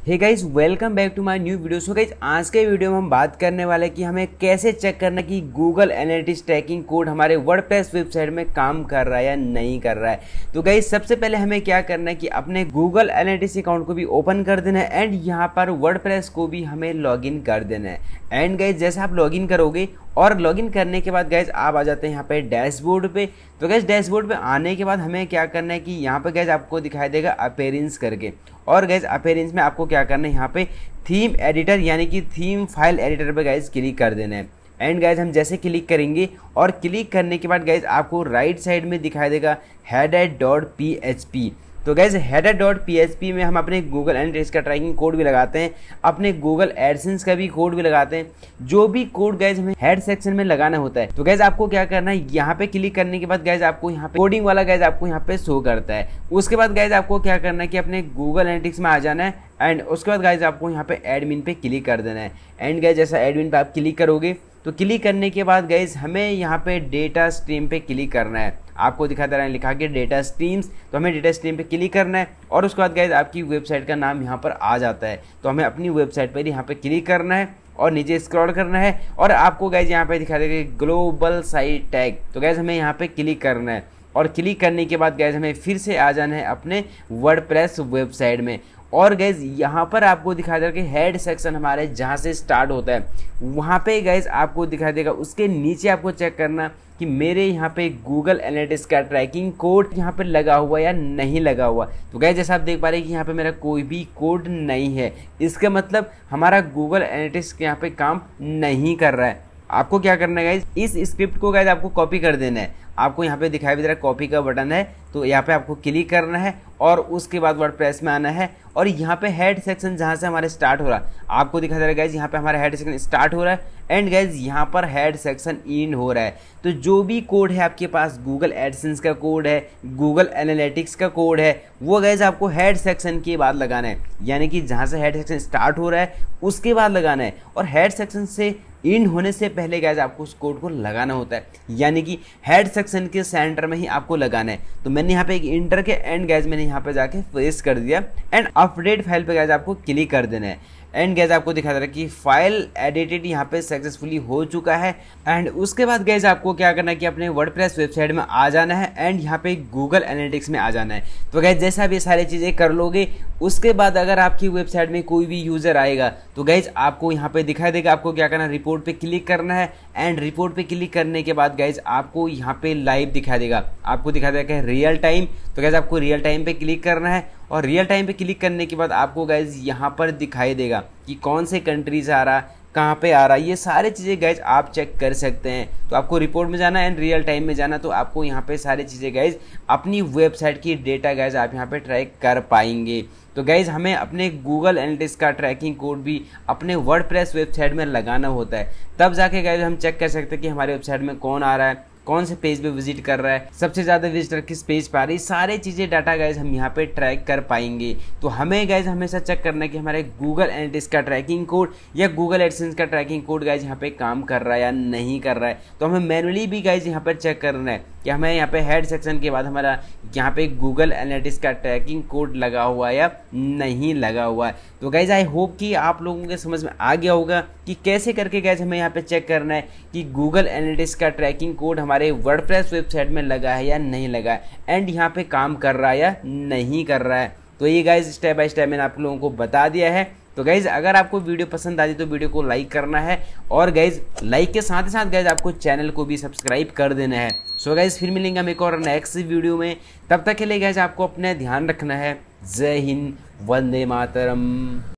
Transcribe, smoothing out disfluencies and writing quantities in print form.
Hey guys, welcome back to my new video. So guys, आज के video में हम बात करने वाले हैं कि हमें कैसे चेक करना कि गूगल एनालिटिक्स ट्रैकिंग कोड हमारे वर्डप्रेस वेबसाइट में काम कर रहा है या नहीं कर रहा है। तो गाइस, सबसे पहले हमें क्या करना है कि अपने गूगल एनालिटिक्स अकाउंट को भी ओपन कर देना है एंड यहाँ पर वर्डप्रेस को भी हमें लॉगिन कर देना है। एंड गाइस, जैसे आप लॉगिन करोगे और लॉगिन करने के बाद गाइस आप आ जाते हैं यहाँ पे डैशबोर्ड पे। तो गाइस, डैशबोर्ड पे आने के बाद हमें क्या करना है कि यहाँ पे गाइस आपको दिखाई देगा अपीयरेंस करके, और गाइस अपीयरेंस में आपको क्या करना है यहाँ पे थीम एडिटर यानी कि थीम फाइल एडिटर पे गाइस क्लिक कर देना है। एंड गाइस, हम जैसे क्लिक करेंगे और क्लिक करने के बाद गाइस आपको राइट साइड में दिखाई देगा header.php। तो गाइस, header.php में हम अपने गूगल एनालिटिक्स का ट्रैकिंग कोड भी लगाते हैं, अपने गूगल एडसेंस का भी कोड भी लगाते हैं। जो भी कोड गाइस हमें हेड सेक्शन में लगाना होता है। तो गाइस, आपको क्या करना है, यहाँ पे क्लिक करने के बाद गाइस आपको यहाँ पे कोडिंग वाला गाइस आपको यहाँ पे शो करता है। उसके बाद गाइस आपको क्या करना है कि अपने गूगल एनालिटिक्स में आ जाना है एंड उसके बाद गाइस आपको यहाँ पे एडमिन पे क्लिक कर देना है। एंड गाइस, जैसा एडमिन पे आप क्लिक करोगे तो क्लिक करने के बाद गाइस हमें यहाँ पे डेटा स्ट्रीम पे क्लिक करना है। आपको दिखा दे रहा है लिखा के डेटा स्ट्रीम्स, तो हमें डेटा स्ट्रीम पे क्लिक करना है और उसके बाद गाइस आपकी वेबसाइट का नाम यहाँ पर आ जाता है। तो हमें अपनी वेबसाइट पर यहाँ पे क्लिक करना है और नीचे स्क्रॉल करना है और आपको गाइस यहाँ पे दिखा देगा ग्लोबल साइट टैग। तो गाइस हमें यहाँ पे क्लिक करना है और क्लिक करने के बाद गाइस हमें फिर से आ जाना है अपने वर्डप्रेस वेबसाइट में। और गाइस, यहाँ पर आपको दिखा देगा कि हेड सेक्शन हमारे जहाँ से स्टार्ट होता है वहाँ पे गाइस आपको दिखा देगा। उसके नीचे आपको चेक करना कि मेरे यहाँ पे गूगल एनालिटिक्स का ट्रैकिंग कोड यहाँ पे लगा हुआ या नहीं लगा हुआ। तो गाइस, जैसा आप देख पा रहे हैं कि यहाँ पे मेरा कोई भी कोड नहीं है। इसका मतलब हमारा गूगल एनालिटिक्स यहाँ पे काम नहीं कर रहा है। आपको क्या करना है गाइस, इस स्क्रिप्ट को गाइस आपको कॉपी कर देना है। आपको यहाँ पे दिखाई दे रहा है कॉपी का बटन है, तो यहाँ पे आपको क्लिक करना है और उसके बाद वर्डप्रेस में आना है और यहाँ पे हेड सेक्शन जहाँ से हमारे स्टार्ट हो रहा है आपको दिखा दे रहा है गाइस, यहाँ पे हमारा हेड सेक्शन स्टार्ट हो रहा है एंड गाइस यहाँ पर हेड सेक्शन इन हो रहा है। तो जो भी कोड है आपके पास, गूगल एडसेंस का कोड है, गूगल एनालिटिक्स का कोड है, वो गाइस आपको हेड सेक्शन के बाद लगाना है। यानी कि जहाँ से हेड सेक्शन स्टार्ट हो रहा है उसके बाद लगाना है और हेड सेक्शन से इन होने से पहले गाइस आपको उस कोड को लगाना होता है, यानी कि हेड सेक्शन के सेंटर में ही आपको लगाना है। तो मैंने यहाँ पे एक इंटर के एंड गाइस मैंने यहाँ पे जाके पेस्ट कर दिया एंड अपडेट फाइल पे गाइस आपको क्लिक कर देना है। एंड गाइस आपको दिखा दे रहा है कि फाइल एडिटेड यहाँ पे सक्सेसफुली हो चुका है। एंड उसके बाद गाइस आपको क्या करना है कि अपने वर्डप्रेस वेबसाइट में आ जाना है एंड यहाँ पे गूगल एनालिटिक्स में आ जाना है। तो गाइस, जैसा आप ये सारी चीज़ें कर लोगे उसके बाद अगर आपकी वेबसाइट में कोई भी यूज़र आएगा तो गाइस आपको यहाँ पे दिखाई देगा। आपको क्या करना है, रिपोर्ट पे क्लिक करना है एंड रिपोर्ट पे क्लिक करने के बाद गाइस आपको यहाँ पे लाइव दिखा देगा। आपको दिखा देगा रियल टाइम। तो गाइस आपको रियल टाइम पे क्लिक करना है और रियल टाइम पे क्लिक करने के बाद आपको गाइस यहाँ पर दिखाई देगा कि कौन से कंट्री से आ रहा, कहाँ पे आ रहा, ये सारी चीज़ें गाइस आप चेक कर सकते हैं। तो आपको रिपोर्ट में जाना एंड रियल टाइम में जाना, तो आपको यहाँ पे सारी चीज़ें गाइस अपनी वेबसाइट की डेटा गाइस आप यहाँ पे ट्रैक कर पाएंगे। तो गाइस, हमें अपने गूगल एनालिटिक्स का ट्रैकिंग कोड भी अपने वर्डप्रेस वेबसाइट में लगाना होता है, तब जाके गाइस हम चेक कर सकते हैं कि हमारे वेबसाइट में कौन आ रहा है, कौन से पेज पे विजिट कर रहा है, सबसे ज़्यादा विजिटर किस पेज पे आ रही है। सारी चीज़ें डाटा गाइज हम यहाँ पे ट्रैक कर पाएंगे। तो हमें गाइज हमेशा चेक करना है कि हमारे गूगल एनालिटिक्स का ट्रैकिंग कोड या गूगल एडसेंस का ट्रैकिंग कोड गाइज यहाँ पे काम कर रहा है या नहीं कर रहा है। तो हमें मैनुअली भी गाइज यहाँ पर चेक करना है कि हमें यहाँ पे हेड सेक्शन के बाद हमारा यहाँ पे गूगल एनालिटिक्स का ट्रैकिंग कोड लगा हुआ है या नहीं लगा हुआ है। तो गाइज, आई होप कि आप लोगों के समझ में आ गया होगा कि कैसे करके गाइज हमें यहाँ पे चेक करना है कि गूगल एनालिटिक्स का ट्रैकिंग कोड हमारे वर्डप्रेस वेबसाइट में लगा है या नहीं लगा है एंड यहाँ पे काम कर रहा है या नहीं कर रहा है। तो ये गाइज स्टेप बाय स्टेप मैंने आप लोगों को बता दिया है। तो गाइज, अगर आपको वीडियो पसंद आई तो वीडियो को लाइक करना है और गाइज लाइक के साथ ही साथ गाइज आपको चैनल को भी सब्सक्राइब कर देना है। सो गाइज, फिर मिलेंगे हम एक और नेक्स्ट वीडियो में। तब तक के लिए गाइज आपको अपने ध्यान रखना है। जय हिंद, वंदे मातरम।